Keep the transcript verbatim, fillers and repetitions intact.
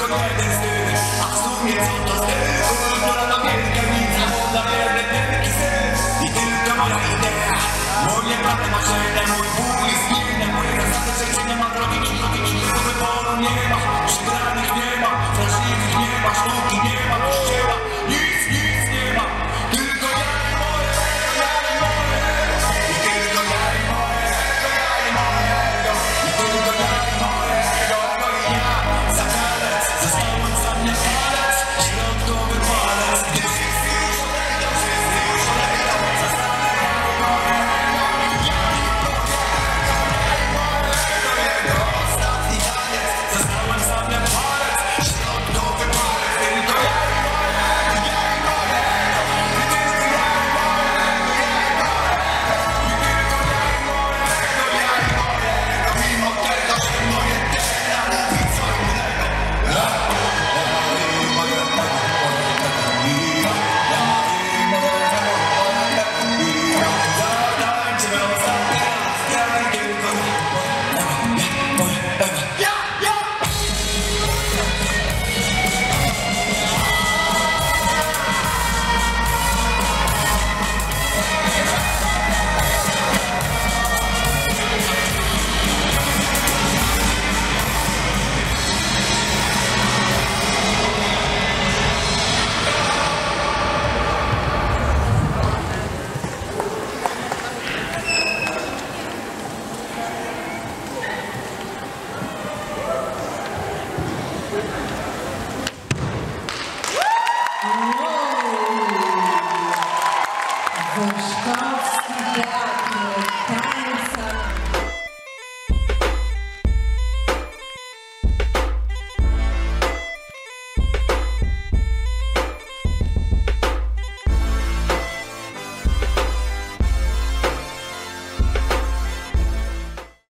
jeden styl, a w sumie co to styl? Kultura to wielka nica, woda jeden wielki styl. I tylko moja idea, moje plany marzenia, mój ból istnienia, moje zasady przejścia ma drogi, drogi, do wyboru nie ma, przegranych nie ma, wrażliwych nie ma, sztuki nie ma, kościoła, nic, nic nie ma, tylko ja i moje, ja i moje, i tylko ja i moje, ja i moje, i tylko ja i moje, i ja, za kalec, zostałem za mnie palec, środkowy palec, gdy wszyscy już odejdą, wszyscy już odejdą, zostanę ja i moje, ja i moje, ja i moje, to jego ostatni taniec, zostałem za mnie palec, środkowy palec, tylko ja i moje, ja i moje, i tylko ja i moje, ja i moje, i tylko ja i moje, ja i moje, mimo tego, że moje DNA mówi co innego. Ja, ja i moje tego, i ja, ja i moje tego, i ja, zatańczymy ostatni raz, ja i tylko ja, moje ego, ja, ja. Wow! Wyszka.